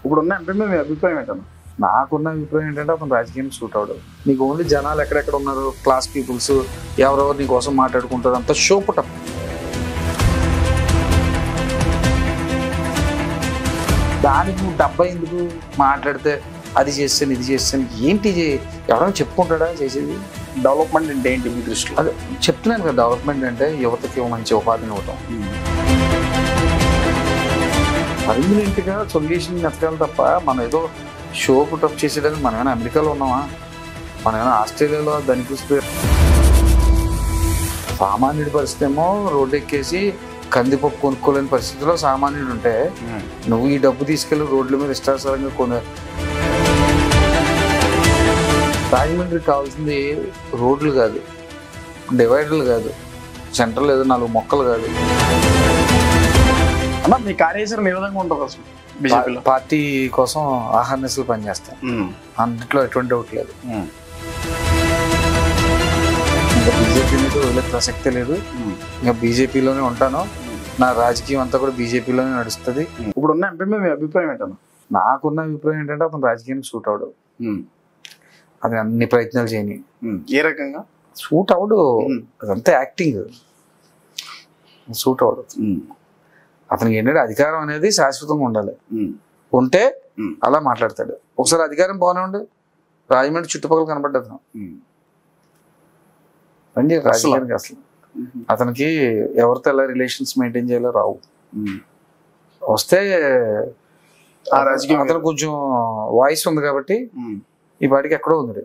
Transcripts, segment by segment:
ఇప్పుడున్న ఎంపీ మీద మీ అభిప్రాయం ఏంటన్నా? నాకున్న అభిప్రాయం ఏంటంటే అతను రాజకీయానికి సూట్ అవడు. నీకు ఓన్లీ జనాలు ఎక్కడెక్కడ ఉన్నారు, క్లాస్ పీపుల్స్ ఎవరెవరు నీ కోసం మాట్లాడుకుంటారు, అంత షోపుటం. దానికి నువ్వు డబ్బా ఎందుకు మాట్లాడితే అది చేస్తాను ఇది చేస్తాను ఏంటి ఎవరైనా చెప్పుకుంటాడా చేసేది? డెవలప్మెంట్ అంటే ఏంటి మీ దృష్టిలో? అదే చెప్తున్నాను కదా, డెవలప్మెంట్ అంటే యువతకి మంచి ఉపాధిని ఇవ్వటం, పర్మనెంట్గా సొల్యూషన్ ఎత్తకాలి తప్ప మనం ఏదో షో పుటప్ చేసేయడానికి మనం ఏమైనా అమెరికాలో ఉన్నామా, మనం ఏమైనా ఆస్ట్రేలియాలో దానికి చూస్తే సామాన్యుడి పరిస్థితి ఏమో రోడ్డు ఎక్కేసి కందిపప్పు కొనుక్కోలేని పరిస్థితిలో సామాన్యుడు ఉంటే నువ్వు ఈ డబ్బు తీసుకెళ్ళి రోడ్ల మీద ఇష్టానుసారంగా రాజమండ్రికి కావాల్సింది రోడ్లు కాదు, డివైడర్లు కాదు, సెంటర్లో ఏదో 4 మొక్కలు కాదు. అన్న మీ కార్యాచరణ ఏ విధంగా ఉంటుంది అసలు? బీజేపీలో పార్టీ కోసం ఆహర్నిశలు పనిచేస్తాం, అందుట్లో ఎటువంటి డౌట్ లేదు. ఇంకా బీజేపీ మీద వదిలే ప్రసక్తే లేదు. ఇంకా బీజేపీలోనే ఉంటాను, నా రాజకీయం అంతా కూడా బీజేపీలోనే నడుస్తుంది. ఇప్పుడున్న ఎంపీ మీద మీ అభిప్రాయం ఏంటన్నా? నాకున్న అభిప్రాయం ఏంటంటే అతను రాజకీయానికి సూట్ అవడు. అది అన్ని ప్రయత్నాలు చేయని. ఏ రకంగా సూట్ అవడు? అదంతా యాక్టింగ్, సూట్ అవడు. అతనికి ఏంటంటే అధికారం అనేది శాశ్వతంగా ఉండాలి, ఉంటే అలా మాట్లాడతాడు. ఒకసారి అధికారం బాగానే ఉండి రాజమండ్రి చుట్టుపక్కల కనపడ్డది అండి రాజకీయానికి. అసలు అతనికి ఎవరితో ఎలా రిలేషన్స్ మెయింటైన్ చేయాలో రావు. వస్తే అతను కొంచెం వాయిస్ ఉంది కాబట్టి ఈ పాటికి ఎక్కడో ఉంది,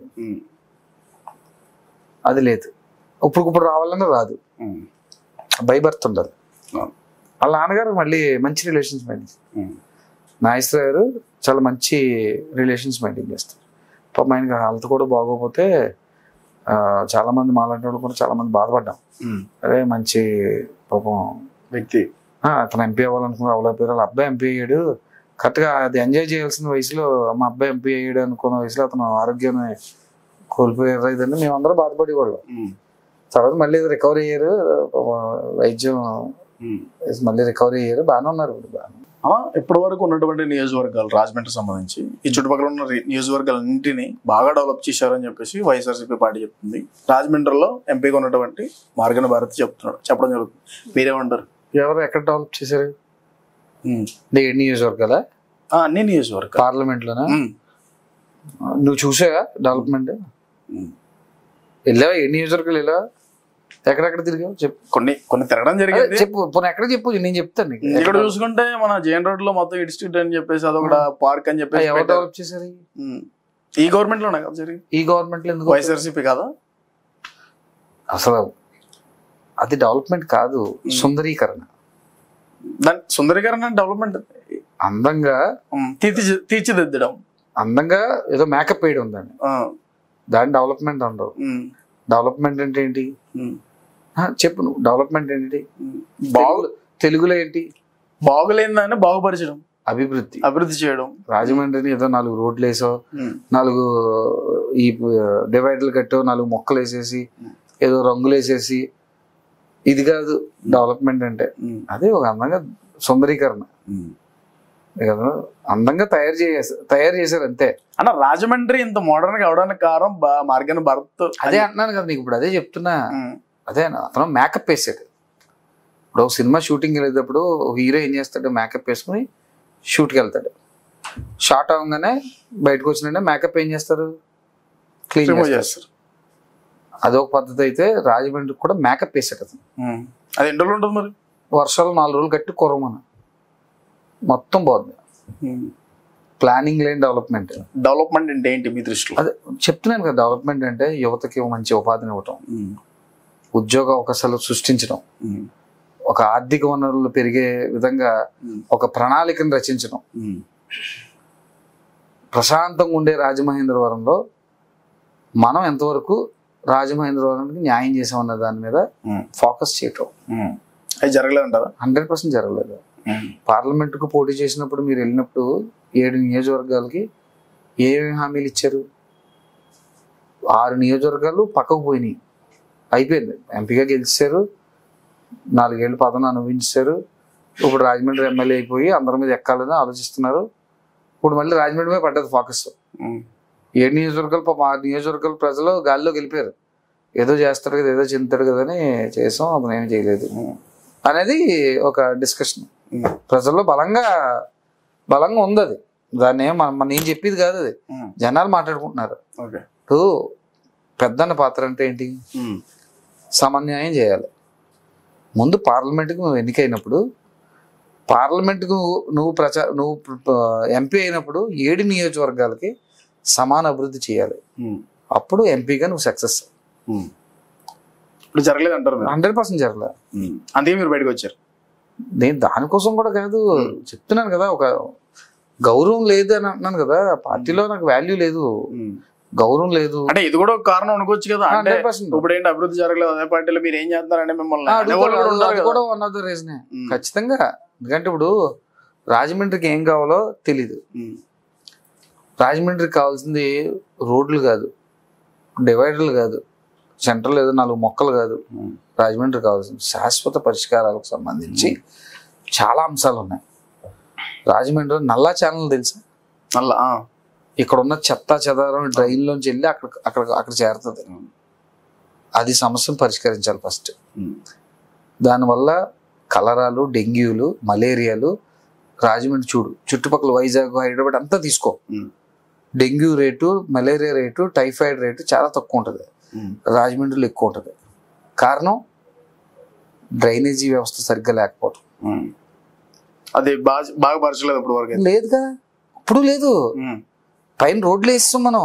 అది లేదు. ఇప్పుడు రావాలన్నా రాదు, భయభర్త ఉండాలి. వాళ్ళ నాన్నగారు మళ్ళీ మంచి రిలేషన్స్ మెయింటైన్, నాగేశ్వర గారు చాలా మంచి రిలేషన్స్ మెయింటైన్ చేస్తారు. పాపం ఆయనకి హెల్త్ కూడా బాగోకపోతే చాలా మంది మాలాంటి వాళ్ళు కూడా చాలా మంది బాధపడ్డాం. అరే మంచి పాపం వ్యక్తి, అతను ఎంపీ అవ్వాలనుకున్న అవ్వలేకపోయారు, వాళ్ళ అబ్బాయి ఎంపీ అయ్యాడు. కరెక్ట్గా అది ఎంజాయ్ చేయాల్సిన వయసులో మా అబ్బాయి ఎంపీ అయ్యాడు అనుకున్న వయసులో అతను ఆరోగ్యాన్ని కోల్పోయారు. ఇదండి మేమందరం బాధపడేవాళ్ళం. తర్వాత మళ్ళీ రికవరీ అయ్యారు, వైద్యం మళ్ళీ రికవరీ అయ్యారు, బాగానే ఉన్నారు ఇప్పుడు. బాగా ఇప్పటి వరకు ఉన్నటువంటి నియోజకవర్గాలు రాజమండ్రికి సంబంధించి ఈ చుట్టుపక్కల ఉన్న నియోజకవర్గాలన్నింటినీ బాగా డెవలప్ చేశారని చెప్పేసి వైఎస్ఆర్సీపీ పార్టీ చెప్తుంది. రాజమండ్రిలో ఎంపీగా ఉన్నటువంటి మార్గన భారతి చెప్పడం జరుగుతుంది. మీరేమంటారు? ఎవరు ఎక్కడ డెవలప్ చేశారు? నియోజకవర్గాల అన్ని నియోజకవర్గాలు పార్లమెంట్ లోనా? నువ్వు చూసావా డెవలప్మెంట్? వెళ్ళావా? ఏ నియోజకవర్గాలు వెళ్ళావా? ఎక్కడెక్కడ తిరిగావు చెప్పు. కొన్ని తిరగడం జరిగింది, చెప్పు. ఎక్కడ చెప్పు, నేను చెప్తాను. ఇక్కడ చూసుకుంటే మన జేఎన్ రోడ్ లో మొత్తం ఇన్స్టిట్యూట్ అని చెప్పేసి అదొక పార్క్ అని చెప్పేసి ఎవరు డెవలప్ చేశారు? ఈ గవర్నమెంట్ లోనే కదా జరిగింది. ఈ గవర్నమెంట్ లో ఎందుకు? వైఎస్ఆర్సీపీ కదా అసలు. అది డెవలప్మెంట్ కాదు, సుందరీకరణ. దాని సుందరీకరణ డెవలప్మెంట్. అందంగా తీర్చిదిద్దడం, అందంగా ఏదో మేకప్ వేయడం ఉందండి, దాని డెవలప్మెంట్ ఉండవు. డెవలప్మెంట్ అంటే ఏంటి చెప్పు నువ్వు? డెవలప్మెంట్ ఏంటి? తెలుగులో ఏంటి? బాగులేదని బాగుపరచడం, అభివృద్ధి చేయడం. రాజమండ్రిని ఏదో 4 రోడ్లు వేసో, 4 ఈ డివైడర్లు కట్టో, 4 మొక్కలు వేసేసి, ఏదో రంగులు వేసేసి, ఇది కాదు డెవలప్మెంట్ అంటే. అదే ఒక అందంగా సుందరీకరణ కదా, అందంగా తయారు చేశారు అంతే. అన్న రాజమండ్రి ఇంత మోడర్న్ గా అవడానికి కారణం మార్గన భరత్. అదే అంటున్నాను కదా నీకు, ఇప్పుడు అదే చెప్తున్నా. అదే అతను మేకప్ వేసాడు. ఇప్పుడు ఒక సినిమా షూటింగ్ వెళ్ళేటప్పుడు హీరో ఏం చేస్తాడు? మేకప్ వేసుకుని షూట్కి వెళ్తాడు. షార్ట్ అవగానే బయటకు వచ్చిన మేకప్ ఏం చేస్తారు? క్లీన్ చేస్తారు. అదొక పద్ధతి. అయితే రాజమండ్రికి కూడా మేకప్ వేసాడు అతను. అది ఎన్ని రోజులు ఉంటుంది మరి? వర్షాలు 4 రోజులు కట్టి కుర్రమన మొత్తం బాగుంది. ప్లానింగ్ లేని డెవలప్మెంట్. డెవలప్మెంట్ అంటే ఏంటి మీ దృష్టిలో? అదే చెప్తున్నాను కదా, డెవలప్మెంట్ అంటే యువతకి మంచి ఉపాధిని ఇవ్వటం, ఉద్యోగ అవకాశాలు సృష్టించడం, ఒక ఆర్థిక వనరులు పెరిగే విధంగా ఒక ప్రణాళికను రచించడం. ప్రశాంతంగా ఉండే రాజమహేంద్రవరంలో మనం ఎంతవరకు రాజమహేంద్రవరానికి న్యాయం చేసామన్న దాని మీద ఫోకస్ చేయటం. అది జరగలేదంటారా? 100% జరగలేదు. పార్లమెంటుకు పోటీ చేసినప్పుడు మీరు వెళ్ళినప్పుడు 7 నియోజకవర్గాలకి ఏమేమి హామీలు ఇచ్చారు? 6 నియోజకవర్గాలు పక్కకు పోయినాయి, అయిపోయింది. ఎంపీగా గెలిచారు, 4 ఏళ్ళు పదవిని అనుభవించారు. ఇప్పుడు రాజమండ్రి ఎమ్మెల్యే అయిపోయి అందరి మీద ఎక్కాలని ఆలోచిస్తున్నారు. ఇప్పుడు మళ్ళీ రాజమండ్రి మీద పడ్డది ఫోకస్. ఏ నియోజకవర్గాలు పాపం ఆ నియోజకవర్గాల ప్రజలు గాలిలోకి వెళ్ళిపోయారు. ఏదో చేస్తాడు కదా, ఏదో చెందుతాడు కదా అని చేసాం, అప్పుడు ఏం చేయలేదు అనేది ఒక డిస్కషన్ ప్రజల్లో బలంగా ఉంది. అది దాన్ని మన ఏం చెప్పేది కాదు, అది జనాలు మాట్లాడుకుంటున్నారు. ఇప్పుడు పెద్దన్న పాత్ర అంటే ఏంటి? సమన్యాయం చేయాలి. ముందు పార్లమెంట్కి నువ్వు ఎన్నికైనప్పుడు, పార్లమెంట్కు నువ్వు ఎంపీ అయినప్పుడు 7 నియోజకవర్గాలకి సమాన అభివృద్ధి చేయాలి. అప్పుడు ఎంపీగా నువ్వు సక్సెస్. ఇప్పుడు జరగలేదు అంటారు? 100% జరగలేదు. అందుకే మీరు బయటకు వచ్చారు. నేను దానికోసం కూడా కాదు చెప్తున్నాను కదా, ఒక గౌరవం లేదు అని అంటున్నాను కదా. పార్టీలో నాకు వాల్యూ లేదు, గౌరవం లేదు అంటే ఇది కూడా ఒక కారణం అనుకోవచ్చు కదా. ఇప్పుడు ఏంటి అభివృద్ధి జరగలేదు అదే పార్టీలో మీరు ఏం చేస్తున్నారంటే మిమ్మల్ని అది కూడా వన్ ఆఫ్ ద రీజనే ఖచ్చితంగా. ఎందుకంటే ఇప్పుడు రాజమండ్రికి ఏం కావాలో తెలీదు. రాజమండ్రికి కావాల్సింది రోడ్లు కాదు, డివైడర్లు కాదు, సెంటర్లో ఏదో 4 మొక్కలు కాదు. రాజమండ్రికి కావాల్సింది శాశ్వత పరిష్కారాలకు సంబంధించి చాలా అంశాలు ఉన్నాయి. రాజమండ్రిలో నల్లా ఛానల్ తెలుసా? నల్లా ఇక్కడ ఉన్న చెత్త చెదారం డ్రైన్లోంచి వెళ్ళి అక్కడ చేరుతుంది. అది సమస్యను పరిష్కరించాలి ఫస్ట్. దానివల్ల కలరాలు, డెంగ్యూలు, మలేరియాలు రాజమండ్రి చూడు, చుట్టుపక్కల వైజాగ్, హైదరాబాద్ అంతా తీసుకో, dengue rate, malaria rate, typhoid rate చాలా తక్కువ ఉంటుంది, రాజమండ్రిలో ఎక్కువ ఉంటుంది. కారణం డ్రైనేజీ వ్యవస్థ సరిగ్గా లేకపోవడం. అది బాగా పరచలేదు ఇప్పుడు వరకు. లేదుగా, ఇప్పుడు లేదు. పైన రోడ్లు వేస్తాం మనం,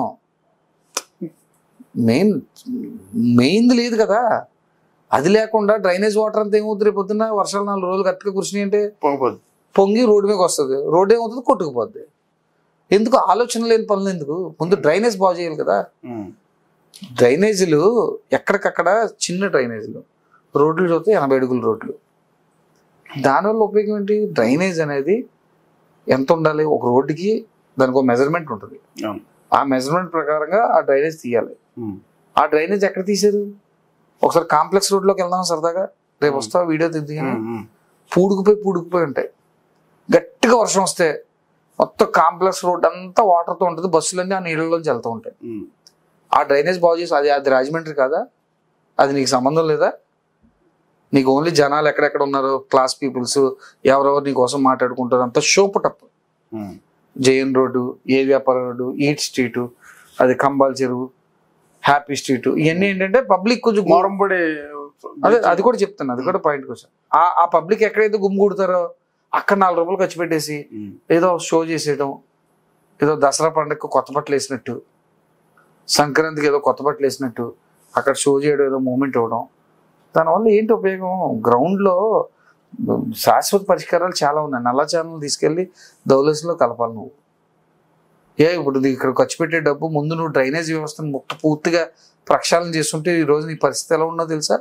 మెయిన్ లేదు కదా. అది లేకుండా డ్రైనేజ్ వాటర్ అంతా ఏమవుతుంది? రేపు పొద్దున్న వర్షాలు 4 రోజులు కరెక్ట్గా కురిసినాయి అంటే పొంగి రోడ్డు మీదకి వస్తుంది. రోడ్డు ఏమవుతుంది? కొట్టుకుపోద్ది. ఎందుకు? ఆలోచన లేని పనులు ఎందుకు? ముందు డ్రైనేజ్ బాగు చేయాలి కదా. డ్రైనేజీలు ఎక్కడికక్కడ చిన్న డ్రైనేజీలు, రోడ్లు చూస్తే 80 అడుగుల రోడ్లు. దానివల్ల ఉపయోగం ఏంటి? డ్రైనేజ్ అనేది ఎంత ఉండాలి? ఒక రోడ్డుకి దానికి ఒక మెజర్మెంట్ ఉంటుంది. ఆ మెజర్మెంట్ ప్రకారంగా ఆ డ్రైనేజ్ తీయాలి. ఆ డ్రైనేజ్ ఎక్కడ తీసారు? ఒకసారి కాంప్లెక్స్ రోడ్లోకి వెళ్దాం సరదాగా, రేపు వస్తా వీడియో తీద్దాం. పూడుకుపోయి ఉంటాయి. గట్టిగా వర్షం వస్తే మొత్తం కాంప్లెక్స్ రోడ్ అంతా వాటర్తో ఉంటుంది, బస్సులన్నీ ఆ నీళ్ళలోంచి వెళ్తూ ఉంటాయి. ఆ డ్రైనేజ్ బాగు చేసి అది రాజమండ్రి కాదా? అది నీకు సంబంధం లేదా? నీకు ఓన్లీ జనాలు ఎక్కడెక్కడ ఉన్నారు, క్లాస్ పీపుల్స్ ఎవరెవరు నీ కోసం మాట్లాడుకుంటారు, అంతా షోపుటప్. జైన్ రోడ్డు, ఏ వ్యాపార రోడ్డు, ఈట్ స్ట్రీటు, అది కంబాల్ చెరువు, హ్యాపీ స్ట్రీట్, ఇవన్నీ ఏంటంటే పబ్లిక్ కొంచెం గౌరవపడే. అది కూడా చెప్తాను, అది కూడా పాయింట్ కోసం. ఆ పబ్లిక్ ఎక్కడైతే గుమ్మిగూడతారో అక్కడ 4 రూపాయలు ఖర్చు పెట్టేసి ఏదో షో చేసేయడం, ఏదో దసరా పండుగకు కొత్త బట్టలు వేసినట్టు, సంక్రాంతికి ఏదో కొత్త బట్టలు వేసినట్టు అక్కడ షో చేయడం, ఏదో మూమెంట్ ఇవ్వడం. దానివల్ల ఏంటి ఉపయోగం? గ్రౌండ్లో శాశ్వత పరిష్కారాలు చాలా ఉన్నాయి. నల్ల ఛానల్ తీసుకెళ్ళి దౌలస్లో కలపాలి నువ్వు. ఇప్పుడు ఇక్కడ ఖర్చు పెట్టే డబ్బు ముందు నువ్వు డ్రైనేజ్ వ్యవస్థను పూర్తిగా ప్రక్షాళన చేస్తుంటే ఈ రోజు నీ పరిస్థితి ఎలా ఉన్నదో తెలుసా?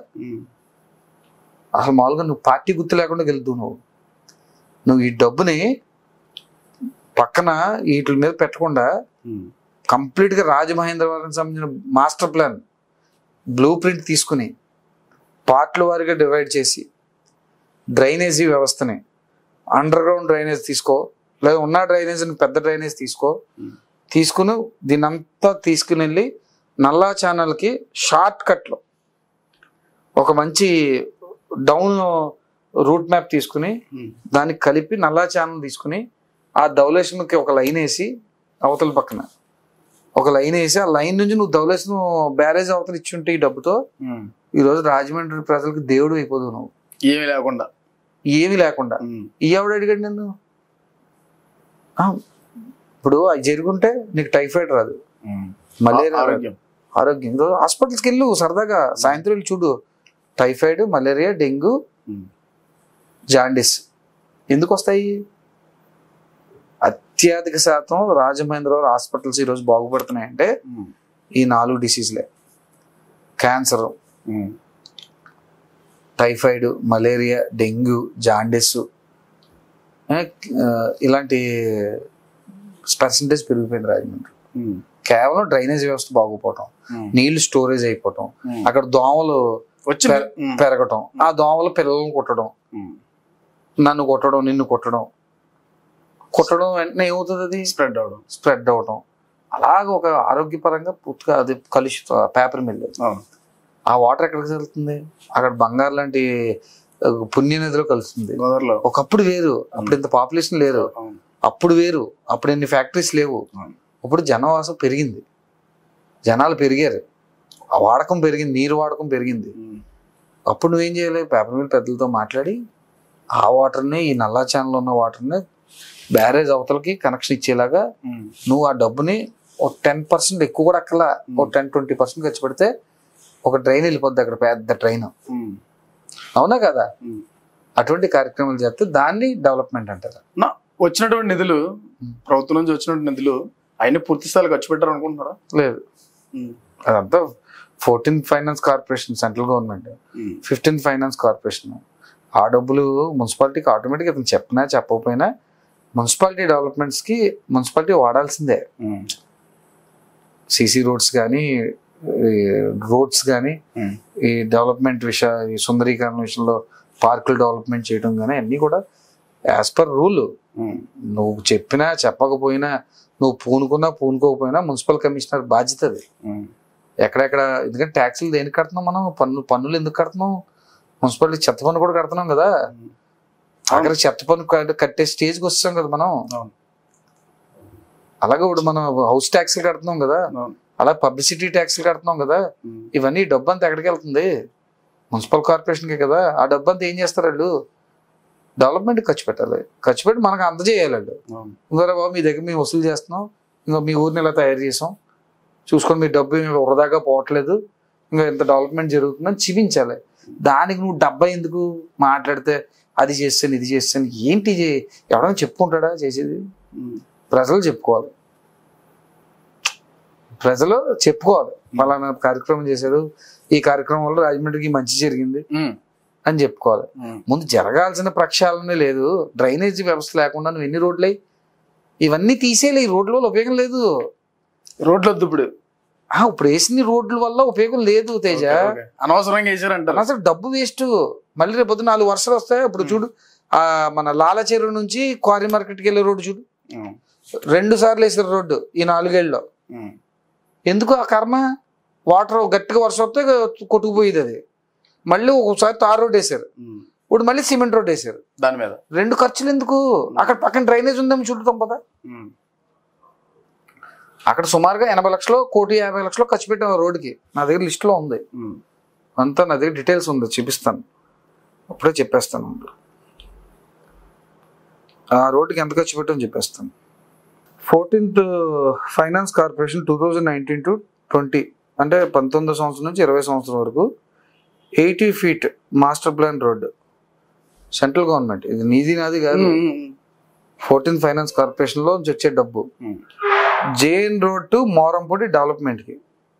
అసలు మామూలుగా నువ్వు పార్టీ గుర్తు లేకుండా గెలుతావు. నువ్వు ఈ డబ్బుని పక్కన వీటి మీద పెట్టకుండా కంప్లీట్గా రాజమహేంద్రవరానికి సంబంధించిన మాస్టర్ ప్లాన్ బ్లూ ప్రింట్ తీసుకుని పార్ట్ల వారిగా డివైడ్ చేసి డ్రైనేజీ వ్యవస్థని అండర్ గ్రౌండ్ డ్రైనేజ్ తీసుకో, లేదా ఉన్న డ్రైనేజీని పెద్ద డ్రైనేజ్ తీసుకుని దీనంతా తీసుకుని వెళ్ళి నల్లా ఛానల్కి షార్ట్ కట్లో ఒక మంచి డౌన్ రూట్ మ్యాప్ తీసుకుని దానికి కలిపి నల్లా ఛానల్ తీసుకుని ఆ ధవళేశ్వరంకి ఒక లైన్ వేసి అవతల పక్కన ఒక లైన్ వేసి ఆ లైన్ నుంచి నువ్వు ధవళేశ్వరం బ్యారేజ్ అవతల ఇచ్చుంటే ఈ డబ్బుతో ఈరోజు రాజమండ్రి ప్రజలకు దేవుడు అయిపోదు. నువ్వు ఏమీ లేకుండా ఈ ఎవడు అడిగాడు నిన్ను? ఇప్పుడు అది జరుగుంటే నీకు టైఫాయిడ్ రాదు, మలేరియా ఆరోగ్యం. ఈరోజు హాస్పిటల్స్కి వెళ్ళు సరదాగా, సాయంత్రం వెళ్ళి చూడు, టైఫాయిడ్, మలేరియా, డెంగ్యూ, జాండిస్ ఎందుకు వస్తాయి? అత్యధిక శాతం రాజమహేంద్రవరం హాస్పిటల్స్ ఈరోజు బాగుపడుతున్నాయంటే ఈ 4 డిసీజ్లే. Cancer, typhoid, malaria, dengue, jaundice, ఇలాంటి పర్సంటేజ్ పెరిగిపోయింది రాజమండ్రి. కేవలం డ్రైనేజ్ వ్యవస్థ బాగుపోవటం, నీళ్లు స్టోరేజ్ అయిపోవటం, అక్కడ దోమలు వచ్చి పెరగటం, ఆ దోమలు పిల్లలను కొట్టడం, నన్ను కొట్టడం, నిన్ను కొట్టడం, కొట్టడం వెంటనే ఏమవుతుంది, అది స్ప్రెడ్ అవడం. అలాగ ఒక ఆరోగ్యపరంగా పూర్తిగా అది కలుషిత పేపర్ మిల్. ఆ వాటర్ ఎక్కడికి వెళ్తుంది? అక్కడ బంగారు లాంటి పుణ్య నదిలో కలుస్తుంది. ఒకప్పుడు వేరు, అప్పుడు ఇంత పాపులేషన్ లేరు, అప్పుడు వేరు, అప్పుడు ఎన్ని ఫ్యాక్టరీస్ లేవు. ఇప్పుడు జనవాసం పెరిగింది, జనాలు పెరిగారు, ఆ వాడకం పెరిగింది, నీరు వాడకం పెరిగింది. అప్పుడు నువ్వేం చేయాలి? పేపర్ మిల్ పెద్దలతో మాట్లాడి ఆ వాటర్ని, ఈ నల్లా ఛానల్ ఉన్న వాటర్ని బ్యారేజ్ అవతలకి కనెక్షన్ ఇచ్చేలాగా నువ్వు ఆ డబ్బుని ఒక 10% ఎక్కువ కూడా అక్కల, ఒక 10-20% ఖర్చు పెడితే ఒక ట్రైన్ వెళ్ళిపోద్ది అక్కడ, పెద్ద ట్రైన్. అవునా కదా? అటువంటి కార్యక్రమాలు చేస్తే దాన్ని డెవలప్మెంట్ అంటారు. వచ్చినటువంటి నిధులు, ప్రభుత్వం నుంచి వచ్చినటువంటి నిధులు అయినా పూర్తి స్థాయిలో ఖర్చు పెట్టారు అనుకుంటున్నారా? లేదు, అదంతా 14th finance corporation central government, 15th finance corporation. ఆ డబ్బులు మున్సిపాలిటీకి ఆటోమేటిక్గా అతను చెప్పినా చెప్పకపోయినా మున్సిపాలిటీ డెవలప్మెంట్స్కి మున్సిపాలిటీ వాడాల్సిందే. సిసి రోడ్స్ కానీ, రోడ్స్ కానీ, ఈ డెవలప్మెంట్ ఈ సుందరీకరణ విషయంలో పార్కులు డెవలప్మెంట్ చేయడం కానీ అన్నీ కూడా యాజ్ పర్ రూల్. నువ్వు చెప్పినా చెప్పకపోయినా, నువ్వు పూనుకున్నా పూనుకోకపోయినా మున్సిపల్ కమిషనర్ బాధ్యత అది. ఎక్కడెక్కడ, ఎందుకంటే ట్యాక్సులు దేనికి కడుతున్నాం మనం? పన్నులు ఎందుకు కడుతున్నాం? మున్సిపాలిటీ చెత్త పన్ను కూడా కడుతున్నాం కదా. అక్కడ చెత్త పన్ను కట్టే స్టేజ్కి వస్తాం కదా మనం. అలాగే ఇప్పుడు మనం హౌస్ ట్యాక్స్లు కడుతున్నాం కదా, అలా పబ్లిసిటీ ట్యాక్స్లు కడుతున్నాం కదా. ఇవన్నీ డబ్బు అంతా ఎక్కడికి వెళ్తుంది? మున్సిపల్ కార్పొరేషన్కే కదా. ఆ డబ్బు అంతా ఏం చేస్తారు వాళ్ళు? డెవలప్మెంట్ ఖర్చు పెట్టాలి. ఖర్చు పెట్టి మనకు అందజేయాలి వాళ్ళు. ఇంకా బాబు మీ దగ్గర మేము వసూలు చేస్తున్నాం, ఇంకా మీ ఊరిని ఇలా తయారు చేసాం, చూసుకొని మీ డబ్బు వృధాగా పోవట్లేదు, ఇంకా ఇంత డెవలప్మెంట్ జరుగుతుందని చూపించాలి. దానికి నువ్వు డబ్బా ఎందుకు మాట్లాడితే అది చేస్తాను ఇది చేస్తాను ఏంటి? ఎవరైనా చెప్పుకుంటాడా చేసేది? ప్రజలు చెప్పుకోవాలి, ప్రజలు చెప్పుకోవాలి. పలానా కార్యక్రమం చేశారు, ఈ కార్యక్రమం వల్ల రాజమండ్రికి మంచి జరిగింది అని చెప్పుకోవాలి. ముందు జరగాల్సిన ప్రక్షాళనే లేదు. డ్రైనేజీ వ్యవస్థ లేకుండా నువ్వు ఎన్ని రోడ్లు ఇవన్నీ తీసేయాలి. ఈ రోడ్ల వల్ల ఉపయోగం లేదు. రోడ్లు వద్దు ఇప్పుడు. ఇప్పుడు వేసిన రోడ్ల వల్ల ఉపయోగం లేదు తేజ. అనవసరంగా వేసారంటారు. అసలు డబ్బు వేస్ట్. మళ్ళీ రేపు 4 వర్షాలు వస్తాయి. ఇప్పుడు చూడు, మన లాలచెరువు నుంచి క్వారీ మార్కెట్కి వెళ్ళే రోడ్డు చూడు, 2 సార్లు వేసారు రోడ్డు ఈ 4 ఏళ్ళలో. ఎందుకు ఆ కర్మ? వాటర్ గట్టిగా వర్షం వస్తే కొట్టుకుపోయేది అది. మళ్ళీ ఒకసారి తార్ రోడ్ వేసారు, ఇప్పుడు మళ్ళీ సిమెంట్ రోడ్ వేసారు. దాని మీద 2 ఖర్చులు ఎందుకు? అక్కడ పక్కన డ్రైనేజ్ ఉందేమో చుట్టుతాం కదా. అక్కడ సుమారుగా 80 లక్షలు, 1,50 లక్షలు ఖర్చు పెట్టాం రోడ్డుకి. నా దగ్గర లిస్టులో ఉంది అంతా, నా దగ్గర డీటెయిల్స్ ఉంది, చూపిస్తాను, అప్పుడే చెప్పేస్తాను. ఆ రోడ్డుకి ఎంత ఖర్చు పెట్టామని చెప్పేస్తాను. 14th ఫైనాన్స్ కార్పొరేషన్ 2019 to 20 అంటే 19 సంవత్సరం నుంచి 20 సంవత్సరం వరకు 80 feet master plan road, central government. ఇది నీది నాది కాదు, 14th ఫైనాన్స్ కార్పొరేషన్ లో నుంచి వచ్చే డబ్బు. జేఎన్ రోడ్ టు మోరంపూడి డెవలప్మెంట్కి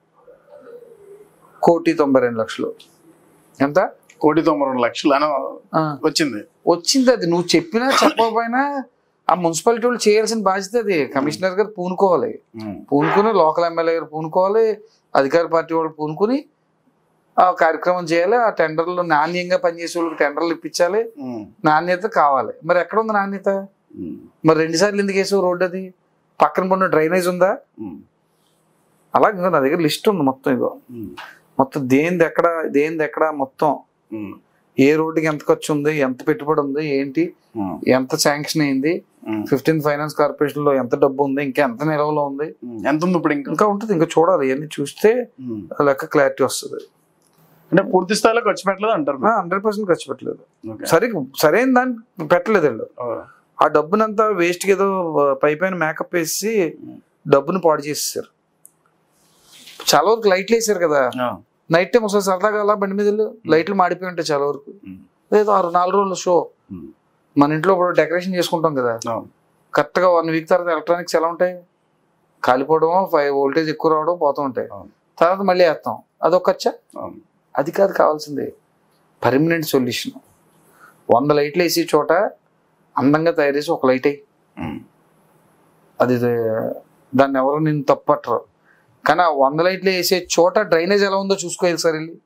1,92 లక్షలు. ఎంత? 1,92 లక్షలు వచ్చింది. అది నువ్వు చెప్పినా చెప్పకపోయినా ఆ మున్సిపాలిటీ వాళ్ళు చేయాల్సిన బాధ్యత అది. కమిషనర్ గారు పూనుకోవాలి, పూనుకుని లోకల్ ఎమ్మెల్యే గారు పూనుకోవాలి, అధికార పార్టీ వాళ్ళు పూనుకుని ఆ కార్యక్రమం చేయాలి. ఆ టెండర్లు నాణ్యంగా పనిచేసే వాళ్ళకి టెండర్లు ఇప్పించాలి. నాణ్యత కావాలి. మరి ఎక్కడ ఉంది నాణ్యత? మరి 2 సార్లు ఎందుకు వేసావు రోడ్డు? అది పక్కన పడిన డ్రైనేజ్ ఉందా? అలాగే నా దగ్గర లిస్ట్ ఉంది మొత్తం. ఇగో మొత్తం దేనిది ఎక్కడ మొత్తం, ఏ రోడ్డుకి ఎంత ఖర్చు ఉంది, ఎంత పెట్టుబడి ఉంది, ఏంటి, ఎంత శాంక్షన్ అయింది, 15th ఫైనాన్స్ కార్పొరేషన్ లో ఎంత డబ్బు ఉంది, ఇంకా ఎంత నిల్వలో ఉంది, ఎంత ఉంది ఇప్పుడు, ఇంకా ఉంటుంది. ఇంకా చూడాలి, ఇవన్నీ చూస్తే లెక్క క్లారిటీ వస్తుంది. అంటే పూర్తి స్థాయిలో ఖర్చు పెట్టలేదు అంటారు? 100% ఖర్చు పెట్టలేదు. సరైన దాన్ని పెట్టలేదు వీళ్ళు. ఆ డబ్బునంతా వేస్ట్ ఏదో పైన మేకప్ వేసి డబ్బును పాడు చేసేసారు. చాలా వరకు లైట్లు వేసారు కదా, నైట్ టైం ఒకసారి సరదాగా అలా బండి మీద లైట్లు మాడిపోయి ఉంటాయి చాలా వరకు. లేదు 4 రోజుల షో మన ఇంట్లో ఇప్పుడు డెకరేషన్ చేసుకుంటాం కదా, కరెక్ట్గా 1 వీక్ తర్వాత ఎలక్ట్రానిక్స్ ఎలా ఉంటాయి? కాలిపోవడం, వోల్టేజ్ ఎక్కువ రావడం, పోతూ ఉంటాయి. తర్వాత మళ్ళీ వేస్తాం, అదొక ఖర్చా? అది కాదు కావాల్సింది, పర్మనెంట్ సొల్యూషన్. 100 లైట్లు వేసే చోట అందంగా తయారు చేసి ఒక లైట్ అయ్యి, అది దాన్ని ఎవరు నేను తప్పట్టరు. కానీ 100 లైట్లు వేసే చోట డ్రైనేజ్ ఎలా ఉందో చూసుకోవాలి సార్ వెళ్ళి.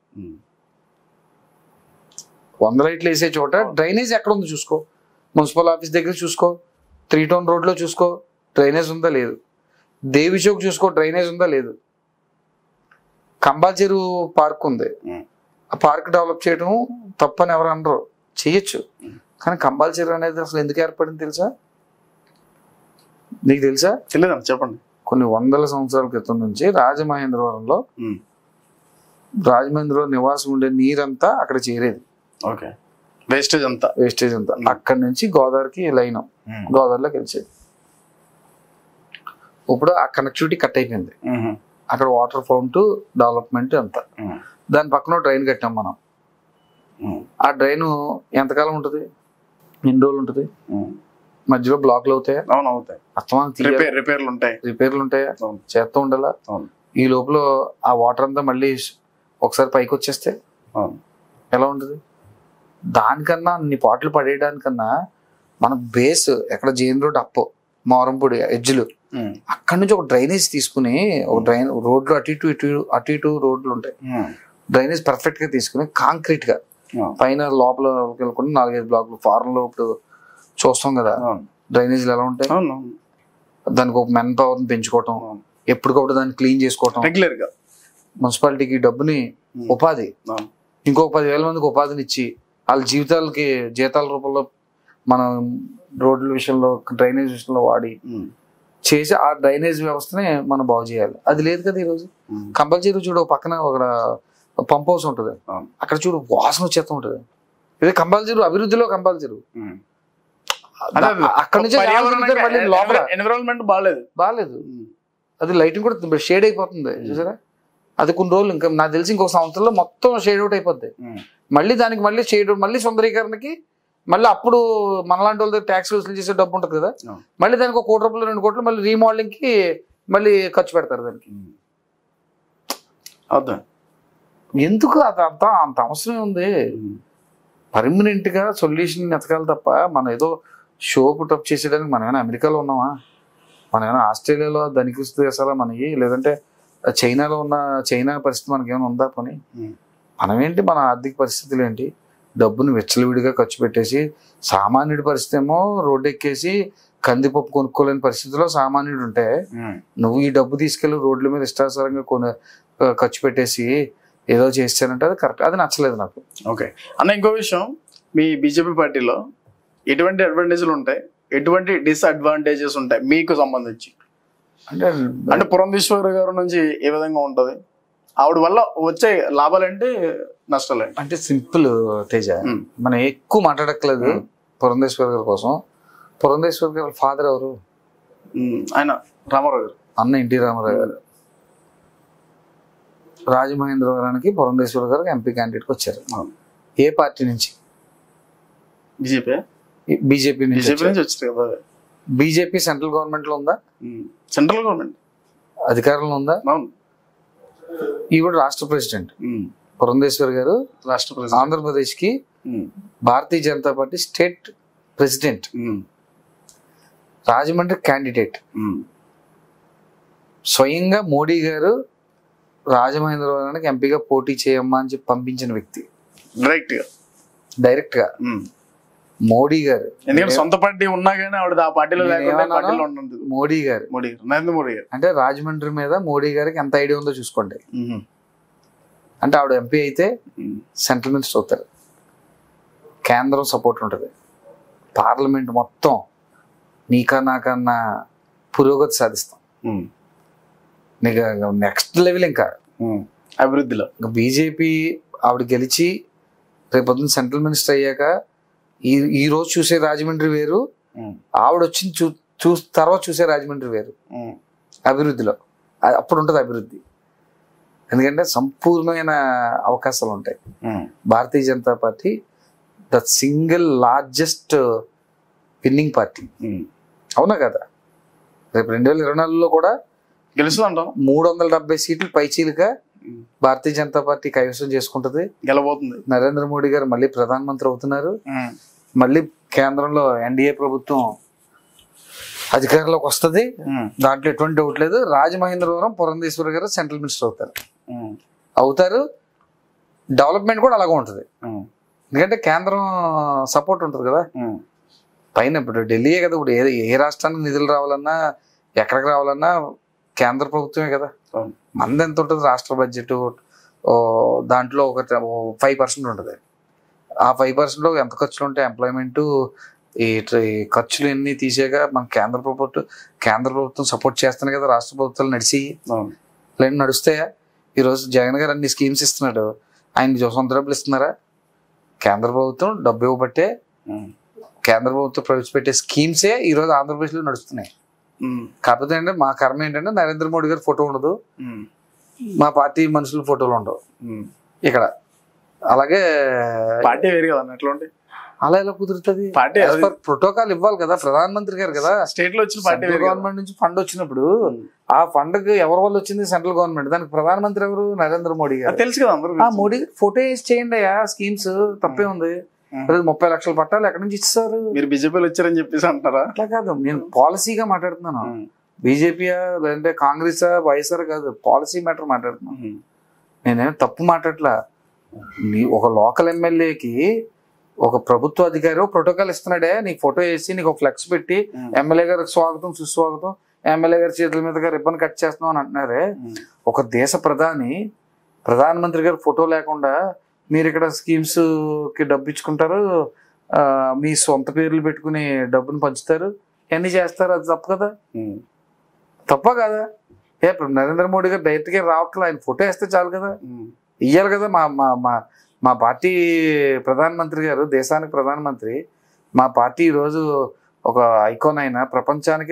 100 లైట్లు వేసే చోట డ్రైనేజ్ ఎక్కడ ఉందో చూసుకో, మున్సిపల్ ఆఫీస్ దగ్గర చూసుకో, 3 టౌన్ రోడ్లో చూసుకో డ్రైనేజ్ ఉందా లేదు, దేవి చౌక్ చూసుకో డ్రైనేజ్ ఉందా లేదు, కంబాచెరు పార్క్ ఉంది, ఆ పార్క్ డెవలప్ చేయడం తప్పని ఎవరు అనరు, చేయొచ్చు. కానీ కంబాచెరు అనేది అసలు ఎందుకు ఏర్పడింది తెలుసా? నీకు తెలుసా? తెలియదు, చెప్పండి. కొన్ని వందల సంవత్సరాల క్రితం నుంచి రాజమహేంద్రవరంలో రాజమహేంద్రవరం నివాసం ఉండే నీరంతా అక్కడ చేరేది. ఓకే, వేస్టేజ్ అంతా అక్కడి నుంచి గోదావరికి లైన్ గోదావరిలోకి వెళ్ళేది. ఇప్పుడు ఆ కనెక్టివిటీ కట్ అయిపోయింది. అక్కడ వాటర్ ఫౌంట్ డెవలప్మెంట్ అంతా, దాని పక్కన డ్రైన్ కట్టాం మనం. ఆ డ్రైన్ ఎంతకాలం ఉంటుంది, ఎన్ని రోజులు ఉంటుంది, మధ్యలో బ్లాక్లు అవుతాయా? అవును, అవుతాయి. రిపేర్లు ఉంటాయా? చేస్తూ ఉండాలా. ఈ లోపల ఆ వాటర్ అంతా మళ్ళీ ఒకసారి పైకి వచ్చేస్తే ఎలా ఉంటుంది? దానికన్నా అన్ని పాటలు పడేయడానికన్నా మన బేస్ ఎక్కడ జైన్ రోడ్ అప్పు మోరంపూడి ఎడ్జ్లు అక్కడి నుంచి ఒక డ్రైనేజ్ తీసుకుని, ఒక రోడ్లు అటు ఇటు రోడ్లు ఉంటాయి, డ్రైనేజ్ పర్ఫెక్ట్ గా తీసుకుని కాంక్రీట్ గా పైన లోపల వెళ్ళకుండా 4-5 బ్లాక్లు ఫారెన్ లో ఇప్పుడు చూస్తాం కదా డ్రైనేజీలు ఎలా ఉంటాయి. దానికి ఒక మెన్ పవర్ పెంచుకోవటం, ఎప్పటికప్పుడు దాన్ని క్లీన్ చేసుకోవటం, రెగ్యులర్ గా మున్సిపాలిటీకి డబ్బుని ఉపాధి, ఇంకొక 10,000 మందికి ఉపాధిని ఇచ్చి వాళ్ళ జీవితాలకి జీతాల రూపంలో మనం రోడ్ల విషయంలో డ్రైనేజ్ విషయంలో వాడి చేసి ఆ డ్రైనేజ్ వ్యవస్థని మనం బాగు చేయాలి. అది లేదు కదా ఈరోజు. కంపల్సరీ చూడు పక్కన ఒక పంప్ హౌస్ ఉంటుంది, అక్కడ చూడు వాసన వచ్చేస్తూ ఉంటుంది. ఇది కంపల్సరీ అభివృద్ధిలో కంపల్సరీ. అక్కడ నుంచి ఎన్విరాన్మెంట్ బాగాలేదు, అది లైటింగ్ కూడా షేడ్ అయిపోతుంది చూసారా. అది కొన్ని రోజులు ఇంకా నాకు తెలిసి ఇంకొక సంవత్సరంలో మొత్తం షేడ్ అవుట్ అయిపోద్ది. మళ్ళీ దానికి మళ్ళీ షేడ్ మళ్ళీ సుందరీకరణకి మళ్ళీ అప్పుడు మనలాంటి వాళ్ళ దగ్గర ట్యాక్స్ వసూలు చేసే డబ్బు ఉంటుంది కదా, మళ్ళీ దానికి 1 కోటి రూపాయలు 2 కోట్లు మళ్ళీ రీమోడలింగ్ కి మళ్ళీ ఖర్చు పెడతారు దానికి. ఎందుకు అంత అవసరం ఉంది? పర్మనెంట్ గా సొల్యూషన్ ఎతకాలి తప్ప మనం ఏదో షో పుటప్ చేసేయడానికి మనం ఏమైనా అమెరికాలో ఉన్నామా, మనం ఏమైనా ఆస్ట్రేలియాలో ధనిక దేశాలా మనకి, లేదంటే చైనాలో ఉన్న చైనా పరిస్థితి మనకి ఏమైనా ఉందా పని? మనమేంటి, మన ఆర్థిక పరిస్థితులు ఏంటి? డబ్బును విచ్చలవిడిగా ఖర్చు పెట్టేసి సామాన్యుడి పరిస్థితి ఏమో రోడ్డు ఎక్కేసి కందిపప్పు కొనుక్కోలేని పరిస్థితిలో సామాన్యుడు ఉంటే, నువ్వు ఈ డబ్బు తీసుకెళ్ళి రోడ్ల మీద ఇష్టానుసారంగా ఖర్చు పెట్టేసి ఏదో చేస్తానంటే అది కరెక్ట్, అది నచ్చలేదు నాకు. ఓకే అన్న, ఇంకో విషయం, మీ బీజేపీ పార్టీలో ఎటువంటి అడ్వాంటేజ్లు ఉంటాయి, ఎటువంటి డిస్అడ్వాంటేజెస్ ఉంటాయి మీకు సంబంధించి? అంటే పురంధేశ్వరి గారి నుంచి ఏ విధంగా ఉంటది, ఆవిడ వల్ల వచ్చే లాభాలేంటి, నష్టాలేంటి? అంటే సింపుల్ తేజ, మనం ఎక్కువ మాట్లాడక్కలేదు పురంధేశ్వరి గారి కోసం. పురంధేశ్వరి గారి ఫాదర్ ఎవరు? ఆయన రామారావు గారు, అన్న ఎన్టీ రామారావు గారు. రాజమహేంద్రవరానికి పురంధేశ్వరి గారు ఎంపీ క్యాండిడేట్కి వచ్చారు. ఏ పార్టీ నుంచి? బీజేపీ నుంచి వచ్చారు కదా. బీజేపీ సెంట్రల్ గవర్నమెంట్ లో ఉందా? సెంట్రల్ గవర్నమెంట్ అధికారంలో ఉందా? ఈవిడ రాష్ట్ర ప్రెసిడెంట్. పురంధేశ్వరి గారు రాష్ట్ర ప్రెసిడెంట్, ఆంధ్రప్రదేశ్ కి Bharatiya Janata Party state president, Rajahmundry candidate. స్వయంగా మోడీ గారు రాజమహేంద్రవరానికి ఎంపీగా పోటీ చేయమ్మా అని చెప్పి పంపించిన వ్యక్తి డైరెక్ట్ గా మోడీ గారు. ఎందుకంటే సొంత పార్టీ ఉన్నా కానీ ఆవిడ ఆ పార్టీలో మోడీ గారు, నరేంద్ర మోడీ గారు అంటే రాజమండ్రి మీద మోడీ గారికి ఎంత ఐడియా ఉందో చూసుకోండి. అంటే ఆవిడ ఎంపీ అయితే సెంట్రల్ మినిస్టర్ అవుతారు, కేంద్రం సపోర్ట్ ఉంటుంది, పార్లమెంట్ మొత్తం నీకా నాకన్నా పురోగతి సాధిస్తాం, నీకు నెక్స్ట్ లెవెల్ ఇంకా అభివృద్ధిలో. ఇంకా బీజేపీ ఆవిడ గెలిచి రేపొద్దున సెంట్రల్ మినిస్టర్ అయ్యాక ఈ రోజు చూసే రాజమండ్రి వేరు, ఆవిడ వచ్చిన తర్వాత చూసే రాజమండ్రి వేరు అభివృద్ధిలో. అప్పుడు ఉంటుంది అభివృద్ధి, ఎందుకంటే సంపూర్ణమైన అవకాశాలు ఉంటాయి. Bharatiya Janata Party the single largest winning party, అవునా కదా? రేపు 2024లో కూడా గెలుస్తుందంట. 370 సీట్లు పైచీలుగా భారతీయ జనతా పార్టీ కైవసం చేసుకుంటది, గెలబోతుంది. నరేంద్ర మోడీ గారు మళ్ళీ ప్రధానమంత్రి అవుతున్నారు, మళ్ళీ కేంద్రంలో ఎన్డీఏ ప్రభుత్వం అధికారంలోకి వస్తుంది, దాంట్లో ఎటువంటి డౌట్ లేదు. రాజమహేంద్రవరం పురంధేశ్వరి గారు సెంట్రల్ మినిస్టర్ అవుతారు. డెవలప్మెంట్ కూడా అలాగే ఉంటుంది, ఎందుకంటే కేంద్రం సపోర్ట్ ఉంటుంది కదా. పైన ఇప్పుడు ఢిల్లీయే కదా, ఇప్పుడు ఏ రాష్ట్రానికి నిధులు రావాలన్నా ఎక్కడికి రావాలన్నా కేంద్ర ప్రభుత్వమే కదా. మంది ఎంత ఉంటుంది రాష్ట్ర బడ్జెట్, దాంట్లో ఒక 5% ఉంటుంది. ఆ 5%లో ఎంత ఖర్చులు ఉంటాయి, ఎంప్లాయ్మెంట్, ఈ ఖర్చులు ఎన్ని తీసేగా మన కేంద్ర ప్రభుత్వం సపోర్ట్ చేస్తాను కదా రాష్ట్ర ప్రభుత్వాలు నడిచి నడుస్తాయా? ఈరోజు జగన్ గారు అన్ని స్కీమ్స్ ఇస్తున్నాడు, ఆయన సొంత డబ్బులు ఇస్తున్నారా? కేంద్ర ప్రభుత్వం డబ్బు ఇవ్వబట్టే కేంద్ర ప్రభుత్వం ప్రవేశపెట్టే స్కీమ్సే ఈరోజు ఆంధ్రప్రదేశ్లో నడుస్తున్నాయి. కాకపోతే అంటే మా కర్మ ఏంటంటే నరేంద్ర మోడీ గారి ఫోటో ఉండదు, మా పార్టీ మనుషుల ఫోటోలు ఉండవు ఇక్కడ. అలాగే పార్టీ వేరు కదా అట్లా ఉంటాయి. అలా ఎలా కుదురుతుంది? పార్టీ ప్రోటోకాల్ ఇవ్వాలి కదా ప్రధానమంత్రి గారు కదా. స్టేట్ లో వచ్చిన పార్టీ గవర్నమెంట్ నుంచి ఫండ్ వచ్చినప్పుడు ఆ ఫండ్ ఎవరి వల్ల వచ్చింది? Central government. దానికి ప్రధానమంత్రి ఎవరు? నరేంద్ర మోడీ గారు. తెలుసు కదా అందరూ. మోడీ ఫోటో వేసి చేయండి అయ్యా స్కీమ్స్, తప్పే ఉంది. 30 లక్షల పట్టాలు ఎక్కడి నుంచి ఇస్తారు? మీరు బీజేపీలో వచ్చారని చెప్పేసి అంటారా? అట్లా కాదు, నేను పాలసీగా మాట్లాడుతున్నాను. బీజేపీయా లేదంటే కాంగ్రెసా వైఎస్ఆర్ కాదు, పాలసీ మ్యాటర్ మాట్లాడుతున్నాను. నేనేం తప్పు మాట్లాడట్లా. ఒక లోకల్ ఎమ్మెల్యేకి ఒక ప్రభుత్వ అధికారి ప్రోటోకాల్ ఇస్తున్నాడే, నీకు ఫోటో వేసి నీకు ఒక ఫ్లెక్స్ పెట్టి ఎమ్మెల్యే గారికి స్వాగతం సుస్వాగతం, ఎమ్మెల్యే గారి చేతుల మీదుగా రిబ్బన్ కట్ చేస్తున్నాం అని అంటున్నారే. ఒక దేశ ప్రధానమంత్రి గారి ఫోటో లేకుండా మీరు ఇక్కడ స్కీమ్స్ కి డబ్బు ఇచ్చుకుంటారు, మీ సొంత పేర్లు పెట్టుకుని డబ్బును పంచుతారు, ఇవన్నీ చేస్తారు. అది తప్పు కదా? తప్ప కదా? ఇప్పుడు నరేంద్ర మోడీ గారు డైరెక్ట్ గా రావట్లే, ఆయన ఫోటో వేస్తే చాలు కదా, ఇయ్యాలి కదా. మా పార్టీ ప్రధానమంత్రి గారు, దేశానికి ప్రధానమంత్రి, మా పార్టీ ఈరోజు ఒక ఐకాన్ అయినా, ప్రపంచానికి